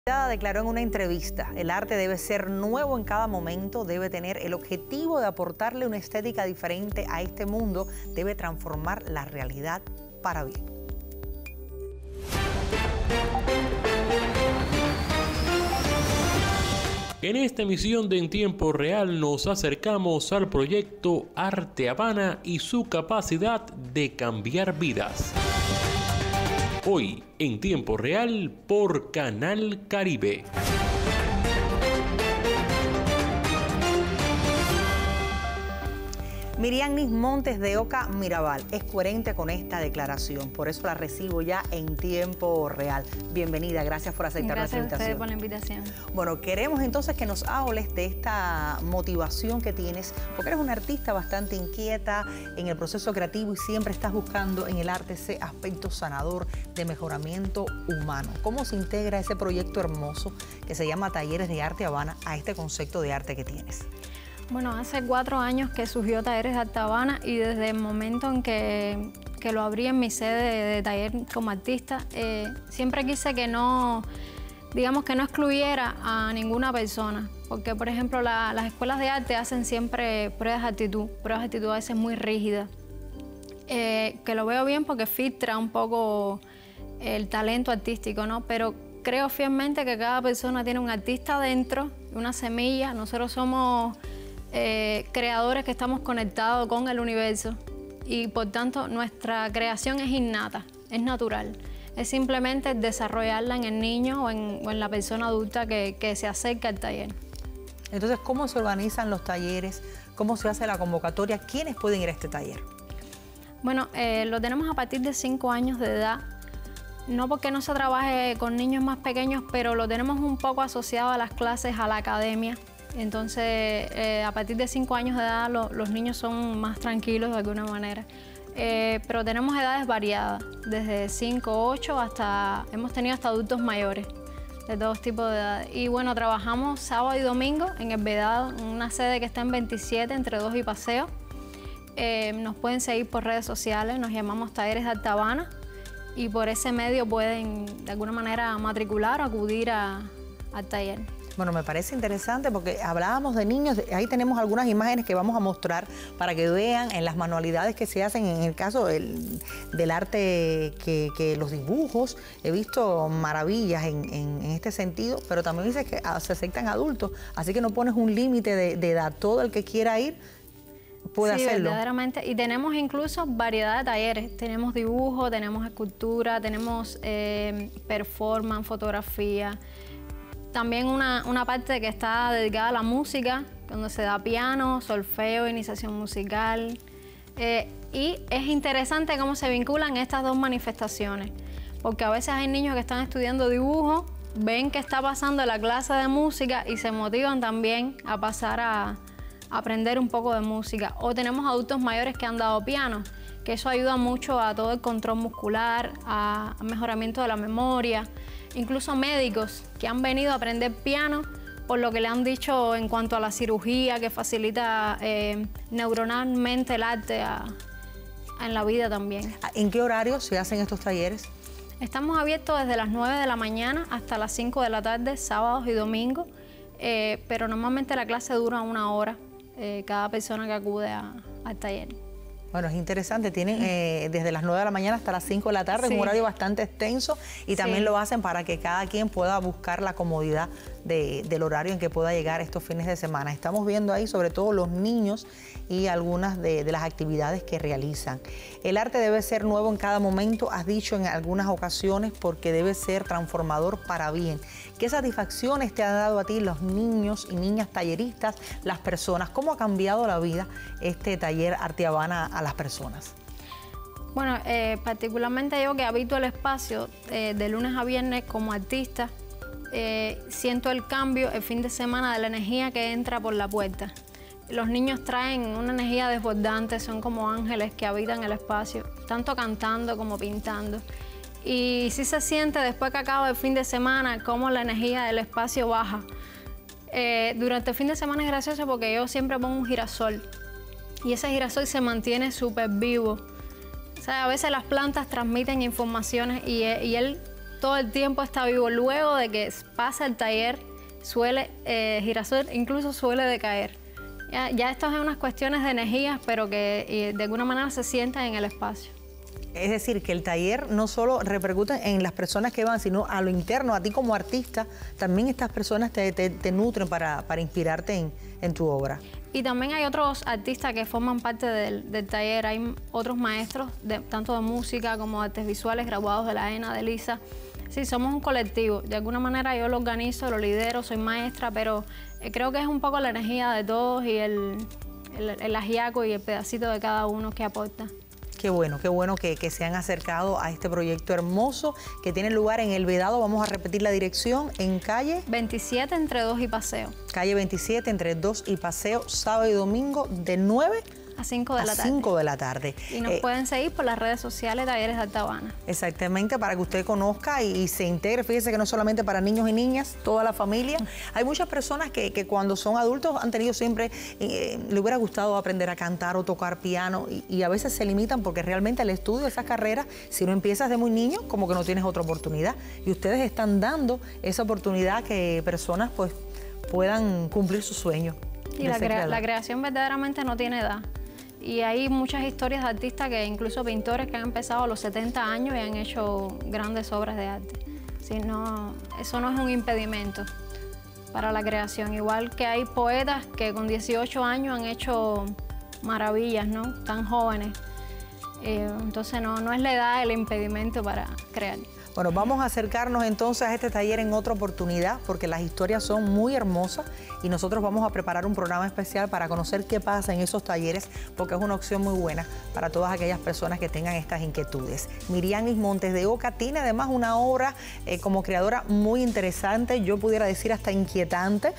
Declaró en una entrevista, el arte debe ser nuevo en cada momento, debe tener el objetivo de aportarle una estética diferente a este mundo, debe transformar la realidad para bien. En esta emisión de En Tiempo Real nos acercamos al proyecto Arte Habana y su capacidad de cambiar vidas. Hoy, en Tiempo Real, por Canal Caribe. Miriamnis Montes de Oca Mirabal es coherente con esta declaración, por eso la recibo ya en tiempo real. Bienvenida, gracias por aceptar nuestra invitación. Gracias a ustedes por la invitación. Bueno, queremos entonces que nos hables de esta motivación que tienes, porque eres una artista bastante inquieta en el proceso creativo y siempre estás buscando en el arte ese aspecto sanador de mejoramiento humano. ¿Cómo se integra ese proyecto hermoso que se llama Talleres de Arte Habana a este concepto de arte que tienes? Bueno, hace 4 años que surgió Talleres de Arte Habana y desde el momento en que lo abrí en mi sede de taller como artista, siempre quise que no, digamos que no excluyera a ninguna persona, porque por ejemplo las escuelas de arte hacen siempre pruebas de actitud a veces muy rígidas, que lo veo bien porque filtra un poco el talento artístico, ¿no? Pero creo fielmente que cada persona tiene un artista dentro, una semilla. Nosotros somos creadores que estamos conectados con el universo y por tanto nuestra creación es innata, es natural. Es simplemente desarrollarla en el niño o en la persona adulta que se acerca al taller. Entonces, ¿cómo se organizan los talleres? ¿Cómo se hace la convocatoria? ¿Quiénes pueden ir a este taller? Bueno, lo tenemos a partir de 5 años de edad. No porque no se trabaje con niños más pequeños, pero lo tenemos un poco asociado a las clases, a la academia. Entonces, a partir de 5 años de edad los niños son más tranquilos de alguna manera. Pero tenemos edades variadas, desde 5, 8 hasta, hemos tenido hasta adultos mayores, de todos tipos de edades. Y bueno, trabajamos sábado y domingo en El Vedado, en una sede que está en 27, entre 2 y Paseo. Nos pueden seguir por redes sociales, nos llamamos Talleres de Arte Habana y por ese medio pueden de alguna manera matricular o acudir al taller. Bueno, me parece interesante porque hablábamos de niños, ahí tenemos algunas imágenes que vamos a mostrar para que vean en las manualidades que se hacen en el caso del arte, que los dibujos, he visto maravillas en este sentido, pero también dice que se aceptan adultos, así que no pones un límite de edad, todo el que quiera ir puede hacerlo. Sí, verdaderamente, y tenemos incluso variedad de talleres, tenemos dibujo, tenemos escultura, tenemos performance, fotografía. También una parte que está dedicada a la música, donde se da piano, solfeo, iniciación musical. Y es interesante cómo se vinculan estas dos manifestaciones, porque a veces hay niños que están estudiando dibujo, ven que está pasando la clase de música y se motivan también a pasar a aprender un poco de música. O tenemos adultos mayores que han dado piano, que eso ayuda mucho a todo el control muscular, a mejoramiento de la memoria. Incluso médicos que han venido a aprender piano por lo que le han dicho en cuanto a la cirugía que facilita neuronalmente el arte en la vida también. ¿En qué horario se hacen estos talleres? Estamos abiertos desde las 9 de la mañana hasta las 5 de la tarde, sábados y domingos, pero normalmente la clase dura 1 hora, cada persona que acude al taller. Bueno, es interesante, tienen desde las 9 de la mañana hasta las 5 de la tarde, sí. Un horario bastante extenso y también lo hacen para que cada quien pueda buscar la comodidad del horario en que pueda llegar estos fines de semana. Estamos viendo ahí sobre todo los niños y algunas de las actividades que realizan. El arte debe ser nuevo en cada momento, has dicho en algunas ocasiones, porque debe ser transformador para bien. ¿Qué satisfacciones te han dado a ti los niños y niñas talleristas, las personas? ¿Cómo ha cambiado la vida este taller Arte Habana a las personas? Bueno, particularmente yo que habito el espacio de lunes a viernes como artista, siento el cambio el fin de semana de la energía que entra por la puerta. Los niños traen una energía desbordante, son como ángeles que habitan el espacio, tanto cantando como pintando. Y sí se siente después que acaba el fin de semana cómo la energía del espacio baja. Durante el fin de semana es gracioso porque yo siempre pongo un girasol y ese girasol se mantiene súper vivo. O sea, a veces las plantas transmiten informaciones y él todo el tiempo está vivo. Luego de que pasa el taller, Girasol incluso suele decaer. Ya esto es unas cuestiones de energías, pero que de alguna manera se sientan en el espacio. Es decir, que el taller no solo repercute en las personas que van, sino a lo interno, a ti como artista, también estas personas te nutren para inspirarte en tu obra. Y también hay otros artistas que forman parte del taller, hay otros maestros, tanto de música como de artes visuales, graduados de la ENA, de LISA. Sí, somos un colectivo, de alguna manera yo lo organizo, lo lidero, soy maestra, pero creo que es un poco la energía de todos y el ajiaco y el pedacito de cada uno que aporta. Qué bueno que se han acercado a este proyecto hermoso que tiene lugar en El Vedado. Vamos a repetir la dirección, en calle 27 entre 2 y Paseo. Calle 27 entre 2 y Paseo, sábado y domingo de 9 a 5 de la tarde. 5 de la tarde. Y nos pueden seguir por las redes sociales Talleres de Arte Habana. Exactamente, para que usted conozca y se integre. Fíjese que no solamente para niños y niñas, toda la familia. Hay muchas personas que cuando son adultos han tenido siempre, le hubiera gustado aprender a cantar o tocar piano y a veces se limitan porque realmente el estudio de esas carreras, si no empiezas de muy niño, como que no tienes otra oportunidad. Y ustedes están dando esa oportunidad que personas pues puedan cumplir sus sueños. Y la creación verdaderamente no tiene edad. Y hay muchas historias de artistas, que incluso pintores que han empezado a los 70 años y han hecho grandes obras de arte. Si no, eso no es un impedimento para la creación. Igual que hay poetas que con 18 años han hecho maravillas, ¿no? Tan jóvenes. Entonces no es la edad el impedimento para crear. Bueno, vamos a acercarnos entonces a este taller en otra oportunidad porque las historias son muy hermosas y nosotros vamos a preparar un programa especial para conocer qué pasa en esos talleres porque es una opción muy buena para todas aquellas personas que tengan estas inquietudes. Mirianis Montes de Oca tiene además una obra como creadora muy interesante, yo pudiera decir hasta inquietante.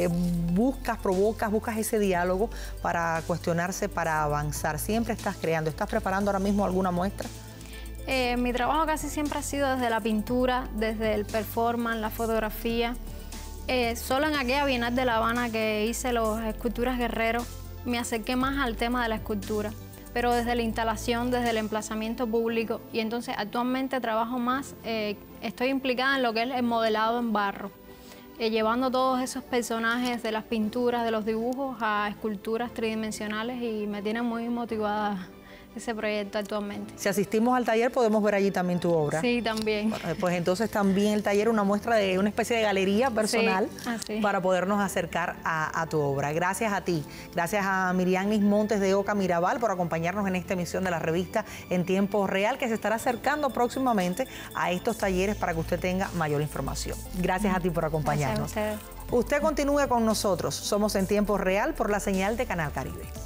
Provocas ese diálogo para cuestionarse, para avanzar. Siempre estás creando. ¿Estás preparando ahora mismo alguna muestra? Mi trabajo casi siempre ha sido desde la pintura, desde el performance, la fotografía. Solo en aquella Bienal de La Habana que hice las esculturas Guerrero, me acerqué más al tema de la escultura, pero desde la instalación, desde el emplazamiento público. Y entonces actualmente trabajo más, estoy implicada en lo que es el modelado en barro, llevando todos esos personajes de las pinturas, de los dibujos, a esculturas tridimensionales y me tiene muy motivada ese proyecto actualmente. Si asistimos al taller, podemos ver allí también tu obra. Sí, también. Bueno, pues entonces también el taller, una muestra de una especie de galería personal, sí, para podernos acercar a tu obra. Gracias a ti, gracias a Mirianis Montes de Oca Mirabal por acompañarnos en esta emisión de la revista En Tiempo Real, que se estará acercando próximamente a estos talleres para que usted tenga mayor información. Gracias a ti por acompañarnos. Gracias a ustedes. Usted continúe con nosotros. Somos En Tiempo Real por la señal de Canal Caribe.